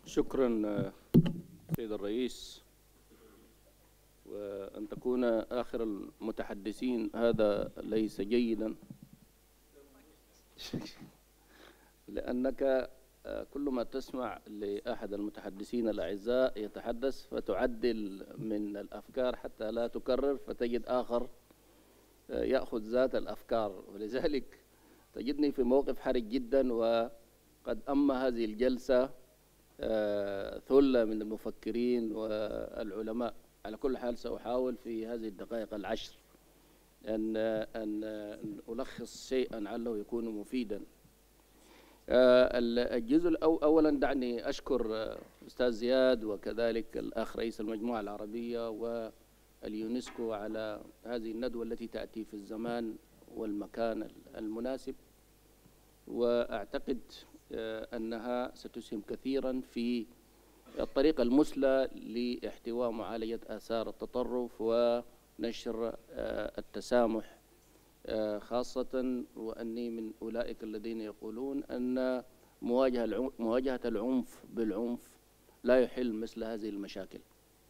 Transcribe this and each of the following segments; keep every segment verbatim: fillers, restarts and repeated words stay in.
شكرا سيد الرئيس. وأن تكون آخر المتحدثين هذا ليس جيدا، لأنك كل ما تسمع لأحد المتحدثين الأعزاء يتحدث فتعدل من الأفكار حتى لا تكرر، فتجد آخر يأخذ ذات الأفكار، ولذلك تجدني في موقف حرج جدا. وقد أما هذه الجلسة ثلة من المفكرين والعلماء. على كل حال سأحاول في هذه الدقائق العشر أن أن ألخص شيئا لعله يكون مفيدا. الجزء الأول، أولا دعني أشكر أستاذ زياد وكذلك الأخ رئيس المجموعة العربية واليونسكو على هذه الندوة التي تأتي في الزمان والمكان المناسب، وأعتقد أنها ستسهم كثيرا في الطريقة المثلى لاحتواء معالجة آثار التطرف ونشر التسامح، خاصة وأني من أولئك الذين يقولون أن مواجهة مواجهة العنف بالعنف لا يحل مثل هذه المشاكل.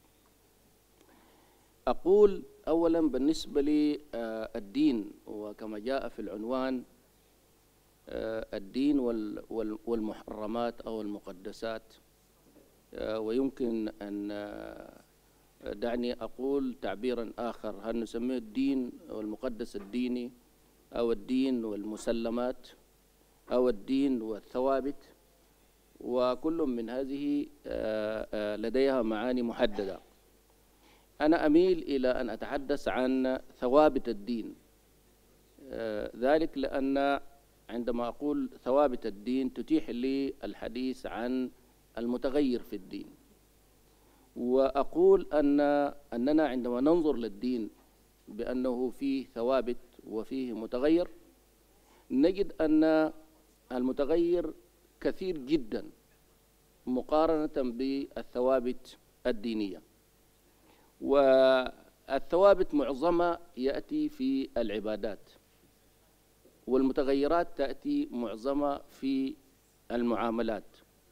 أقول أولا بالنسبة للدين، وكما جاء في العنوان الدين والمحرمات أو المقدسات، ويمكن أن دعني أقول تعبيرا آخر، هل نسميه الدين والمقدس الديني أو الدين والمسلمات أو الدين والثوابت، وكل من هذه لديها معاني محددة. أنا أميل إلى أن أتحدث عن ثوابت الدين، ذلك لأن عندما أقول ثوابت الدين تتيح لي الحديث عن المتغير في الدين، وأقول أن أننا عندما ننظر للدين بأنه فيه ثوابت وفيه متغير، نجد أن المتغير كثير جدا مقارنة بالثوابت الدينية، والثوابت معظمها يأتي في العبادات، والمتغيرات تأتي معظمها في المعاملات.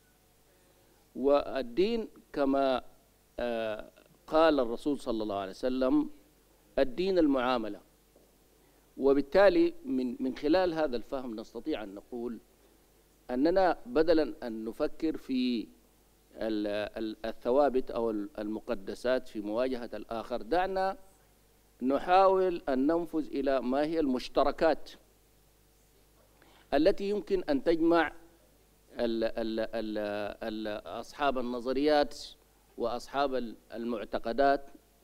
والدين كما قال الرسول صلى الله عليه وسلم الدين المعاملة، وبالتالي من من خلال هذا الفهم نستطيع أن نقول أننا بدلا أن نفكر في الثوابت أو المقدسات في مواجهة الآخر، دعنا نحاول أن ننفذ إلى ما هي المشتركات التي يمكن أن تجمع ال ال ال ال أصحاب النظريات وأصحاب المعتقدات،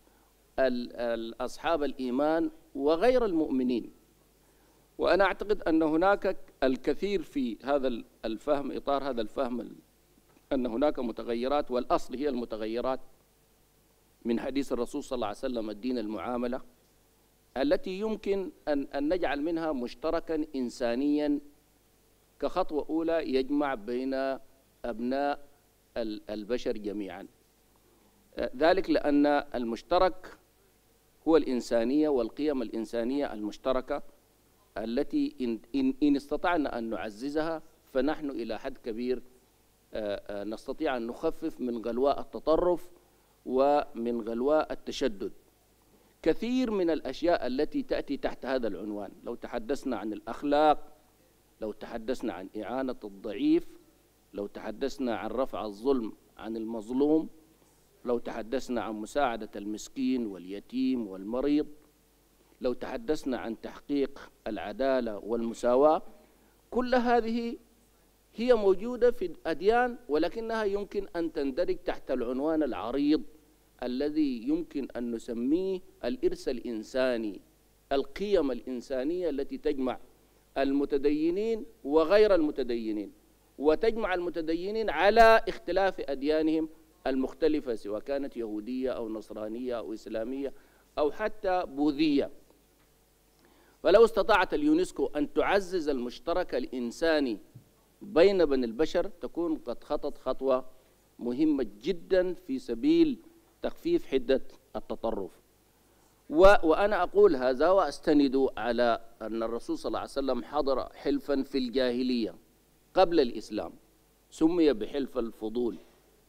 أصحاب الإيمان وغير المؤمنين. وأنا أعتقد أن هناك الكثير في هذا الفهم، إطار هذا الفهم، أن هناك متغيرات، والأصل هي المتغيرات من حديث الرسول صلى الله عليه وسلم الدين المعاملة، التي يمكن أن أن نجعل منها مشتركا إنسانيا كخطوة أولى يجمع بين أبناء البشر جميعا، ذلك لأن المشترك هو الإنسانية والقيم الإنسانية المشتركة التي إن, إن, إن استطعنا أن نعززها فنحن إلى حد كبير نستطيع أن نخفف من غلواء التطرف ومن غلواء التشدد. كثير من الأشياء التي تأتي تحت هذا العنوان، لو تحدثنا عن الأخلاق، لو تحدثنا عن إعانة الضعيف، لو تحدثنا عن رفع الظلم عن المظلوم، لو تحدثنا عن مساعدة المسكين واليتيم والمريض، لو تحدثنا عن تحقيق العدالة والمساواة، كل هذه هي موجودة في الأديان، ولكنها يمكن أن تندرج تحت العنوان العريض الذي يمكن أن نسميه الإرث الإنساني، القيم الإنسانية التي تجمع المتدينين وغير المتدينين، وتجمع المتدينين على اختلاف أديانهم المختلفة، سواء كانت يهودية أو نصرانية أو إسلامية أو حتى بوذية. فلو استطاعت اليونسكو أن تعزز المشترك الإنساني بين بني البشر تكون قد خطت خطوة مهمة جدا في سبيل تخفيف حدة التطرف. وأنا أقول هذا وأستند على أن الرسول صلى الله عليه وسلم حضر حلفا في الجاهلية قبل الإسلام، سمي بحلف الفضول،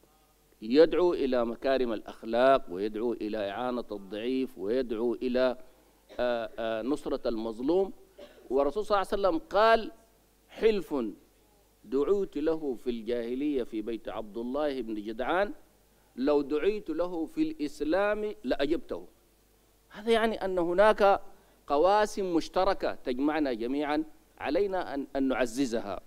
يدعو إلى مكارم الأخلاق، ويدعو إلى إعانة الضعيف، ويدعو إلى نصرة المظلوم. والرسول صلى الله عليه وسلم قال: حلف دعوت له في الجاهلية في بيت عبد الله بن جدعان لو دعيت له في الإسلام لأجبته. هذا يعني أن هناك قواسم مشتركة تجمعنا جميعا، علينا أن, أن نعززها.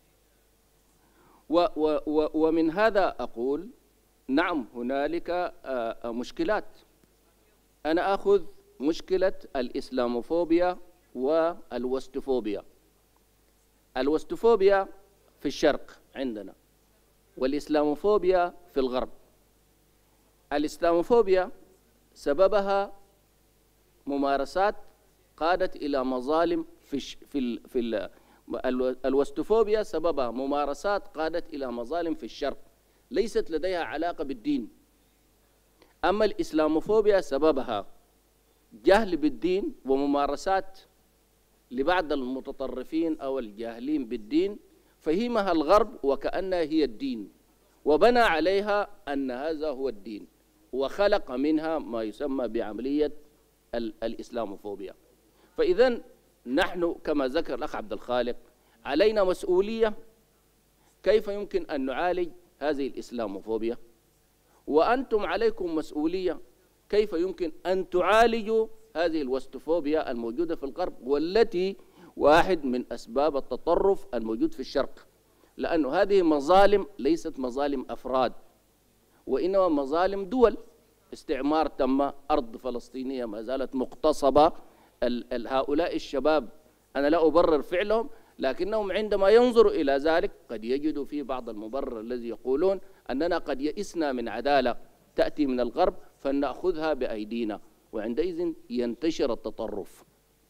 و و و ومن هذا أقول: نعم، هنالك مشكلات. أنا أخذ مشكلة الإسلاموفوبيا والوستفوبيا. الوستفوبيا في الشرق عندنا، والإسلاموفوبيا في الغرب. الإسلاموفوبيا سببها ممارسات قادت إلى مظالم في في ال في ال الوستفوبيا سببها ممارسات قادت إلى مظالم في الشرق ليست لديها علاقة بالدين. أما الإسلاموفوبيا سببها جهل بالدين وممارسات لبعض المتطرفين أو الجاهلين بالدين، فهمها الغرب وكأنها هي الدين، وبنى عليها أن هذا هو الدين، وخلق منها ما يسمى بعملية الإسلاموفوبيا. فإذن نحن كما ذكر الأخ عبد الخالق علينا مسؤولية كيف يمكن أن نعالج هذه الإسلاموفوبيا، وأنتم عليكم مسؤولية كيف يمكن أن تعالجوا هذه الوستفوبيا الموجودة في الغرب، والتي واحد من أسباب التطرف الموجود في الشرق، لأن هذه مظالم ليست مظالم أفراد، وإنما مظالم دول. استعمار تم، أرض فلسطينية ما زالت مغتصبة. هؤلاء الشباب أنا لا أبرر فعلهم، لكنهم عندما ينظروا إلى ذلك قد يجدوا فيه بعض المبرر الذي يقولون أننا قد يئسنا من عدالة تأتي من الغرب فلنأخذها بأيدينا، وعندئذ ينتشر التطرف.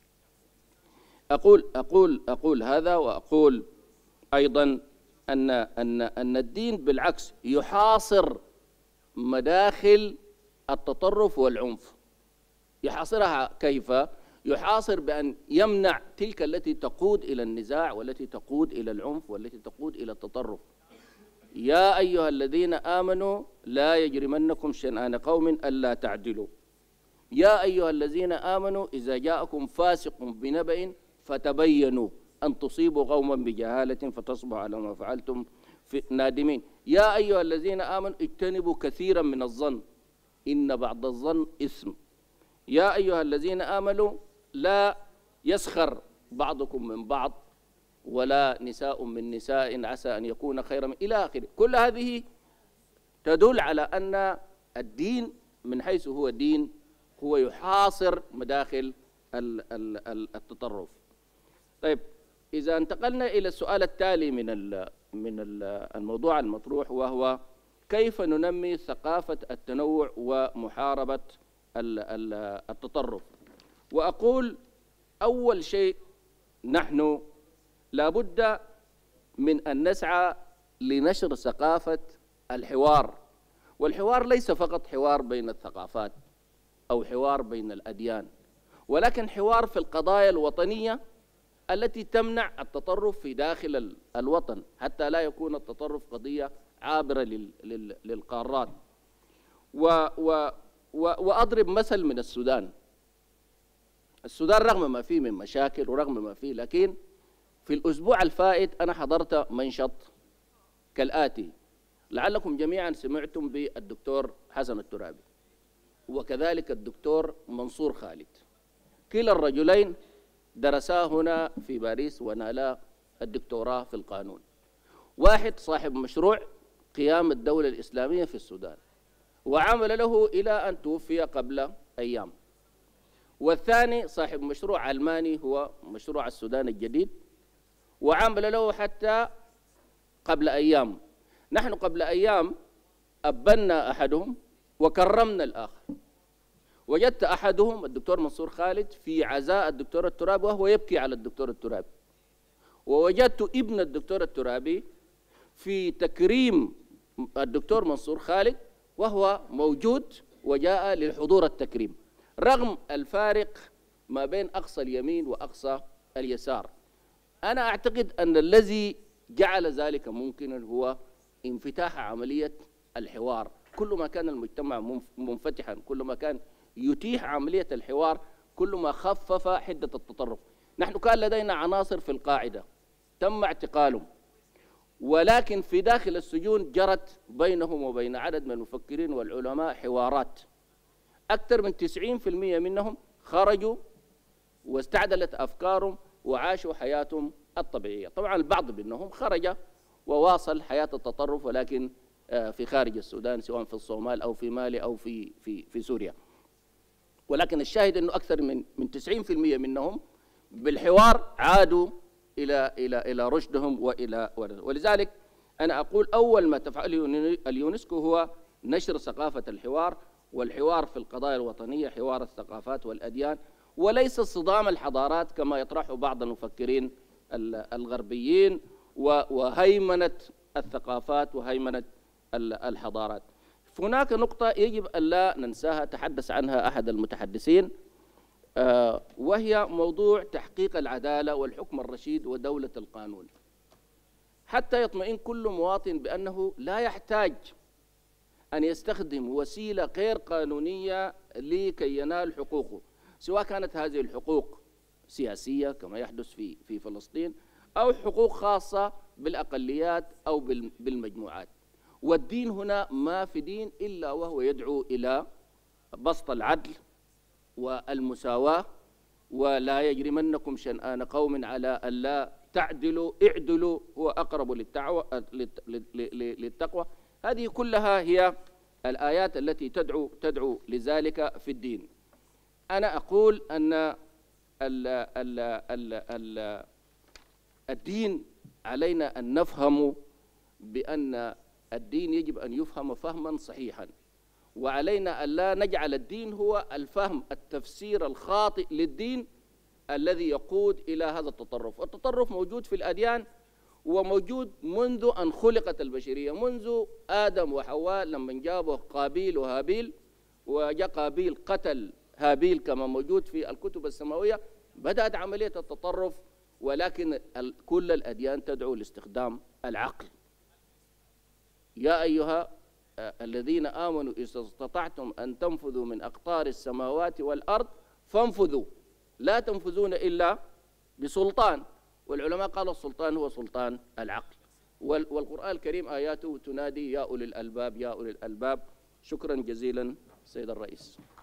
أقول أقول أقول هذا، وأقول أيضا أن أن أن الدين بالعكس يحاصر مداخل التطرف والعنف. يحاصرها كيف؟ يحاصر بأن يمنع تلك التي تقود إلى النزاع، والتي تقود إلى العنف، والتي تقود إلى التطرف. يا أيها الذين آمنوا لا يجرمنكم شنآن قوم ألا تعدلوا. يا أيها الذين آمنوا إذا جاءكم فاسق بنبأ فتبينوا أن تصيبوا قوما بجهالة فتصبحوا على ما فعلتم في نادمين. يا أيها الذين آمنوا اجتنبوا كثيرا من الظن إن بعض الظن إثم. يا أيها الذين آمنوا لا يسخر بعضكم من بعض ولا نساء من نساء عسى أن يكون خيرا من إلى آخره. كل هذه تدل على أن الدين من حيث هو دين هو يحاصر مداخل التطرف. طيب، إذا انتقلنا إلى السؤال التالي من من الموضوع المطروح، وهو كيف ننمي ثقافة التنوع ومحاربة التطرف. وأقول أول شيء نحن لابد من أن نسعى لنشر ثقافة الحوار. والحوار ليس فقط حوار بين الثقافات أو حوار بين الأديان، ولكن حوار في القضايا الوطنية التي تمنع التطرف في داخل الوطن، حتى لا يكون التطرف قضية عابرة للقارات. و و وأضرب مثل من السودان. السودان رغم ما فيه من مشاكل ورغم ما فيه، لكن في الأسبوع الفائت أنا حضرت منشط كالآتي. لعلكم جميعا سمعتم بالدكتور حسن الترابي وكذلك الدكتور منصور خالد. كلا الرجلين درسا هنا في باريس ونالا الدكتوراه في القانون. واحد صاحب مشروع قيام الدولة الإسلامية في السودان وعمل له إلى أن توفي قبل أيام، والثاني صاحب مشروع علماني هو مشروع السودان الجديد وعمل له حتى قبل أيام. نحن قبل أيام أبنا أحدهم وكرمنا الآخر. وجدت أحدهم الدكتور منصور خالد في عزاء الدكتور الترابي وهو يبكي على الدكتور الترابي، ووجدت ابن الدكتور الترابي في تكريم الدكتور منصور خالد وهو موجود وجاء للحضور التكريم، رغم الفارق ما بين أقصى اليمين وأقصى اليسار. أنا أعتقد أن الذي جعل ذلك ممكنا هو انفتاح عملية الحوار كل ما كان المجتمع منفتحا، كل ما كان يتيح عملية الحوار، كل ما خفف حدة التطرف. نحن كان لدينا عناصر في القاعدة تم اعتقالهم، ولكن في داخل السجون جرت بينهم وبين عدد من المفكرين والعلماء حوارات. أكثر من تسعين بالمئة منهم خرجوا واستعدلت أفكارهم وعاشوا حياتهم الطبيعية. طبعا البعض منهم خرج وواصل حياة التطرف، ولكن في خارج السودان، سواء في الصومال أو في مالي أو في في في سوريا. ولكن الشاهد أنه أكثر من من تسعين بالمئة منهم بالحوار عادوا إلى إلى إلى رشدهم وإلى. ولذلك أنا أقول أول ما تفعله اليونسكو هو نشر ثقافة الحوار، والحوار في القضايا الوطنية حوار الثقافات والأديان، وليس صدام الحضارات كما يطرحه بعض المفكرين الغربيين وهيمنة الثقافات وهيمنة الحضارات. هناك نقطة يجب أن لا ننساها، تحدث عنها أحد المتحدثين، وهي موضوع تحقيق العدالة والحكم الرشيد ودولة القانون، حتى يطمئن كل مواطن بأنه لا يحتاج أن يستخدم وسيلة غير قانونية لكي ينال حقوقه، سواء كانت هذه الحقوق سياسية كما يحدث في في فلسطين، أو حقوق خاصة بالأقليات أو بالمجموعات. والدين هنا ما في دين إلا وهو يدعو إلى بسط العدل والمساواة، ولا يجرمنكم شنآن قوم على ألا تعدلوا اعدلوا هو أقرب للتقوى. هذه كلها هي الآيات التي تدعو تدعو لذلك في الدين. أنا أقول أن ال ال ال ال الدين علينا أن نفهم بأن الدين يجب أن يفهم فهما صحيحا، وعلينا أن لا نجعل الدين هو الفهم التفسير الخاطئ للدين الذي يقود إلى هذا التطرف. التطرف موجود في الأديان وموجود منذ أن خلقت البشرية، منذ آدم وحواء لما جابوا قابيل وهابيل، وجاء قابيل قتل هابيل كما موجود في الكتب السماوية، بدأت عملية التطرف. ولكن كل الأديان تدعو لاستخدام العقل. يا أيها الذين آمنوا إذا استطعتم أن تنفذوا من أقطار السماوات والأرض فانفذوا لا تنفذون إلا بسلطان. والعلماء قالوا السلطان هو سلطان العقل، والقرآن الكريم آياته تنادي يا أولي الألباب يا أولي الألباب. شكرا جزيلا سيد الرئيس.